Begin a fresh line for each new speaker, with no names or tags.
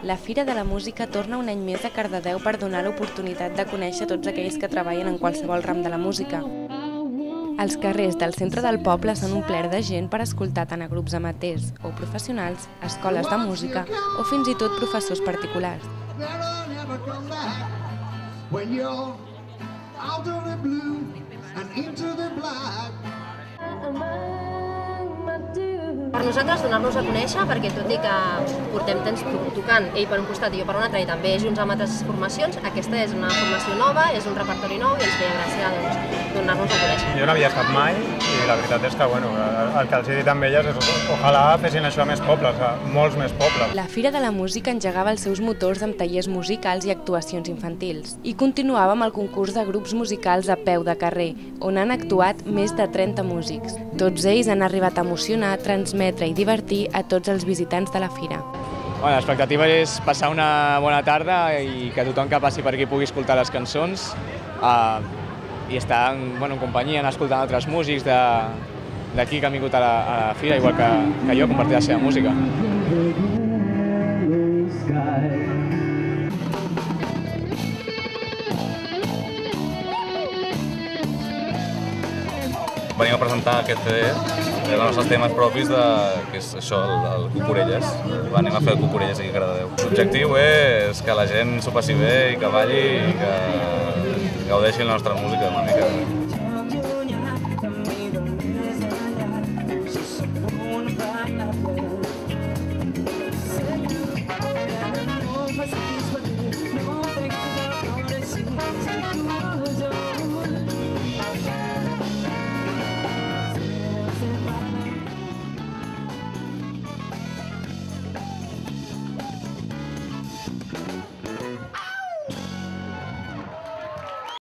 La Fira de la Música torna un any més a Cardedeu per donar l'oportunitat de conèixer tots aquells que treballen en qualsevol ram de la música. Els carrers del centre del poble s'han omplert de gent per escoltar tant a grups amateurs o professionals, escoles de música o fins i tot professors particulars.
Per nosaltres donar-nos a conèixer, perquè tot i que portem temps tocant ell per un costat i jo per un altre i també junts amb altres formacions, aquesta és una formació nova, és un repertori nou i ens feia gràcia donar-nos a conèixer.
Jo no havia estat mai i la veritat és que el que els he dit amb elles és ojalà fessin això a més pobles, a molts més pobles.
La Fira de la Música engegava els seus motors amb tallers musicals i actuacions infantils i continuava amb el concurs de grups musicals a peu de carrer, on han actuat més de 30 músics. Tots ells han arribat a emocionar, transmetre i divertir a tots els visitants de la fira.
L'expectativa és passar una bona tarda i que tothom que passi per aquí pugui escoltar les cançons i estar en companyia, anar escoltant altres músics d'aquí que han vingut a la fira, igual que jo, a compartir la seva música.
Venim a presentar aquest CD, els nostres temes propis, que és això, el Cucurelles. Venim a fer el Cucurelles aquí a Cardedeu. L'objectiu és que la gent s'ho passi bé i que balli i que gaudeixi la nostra música una mica.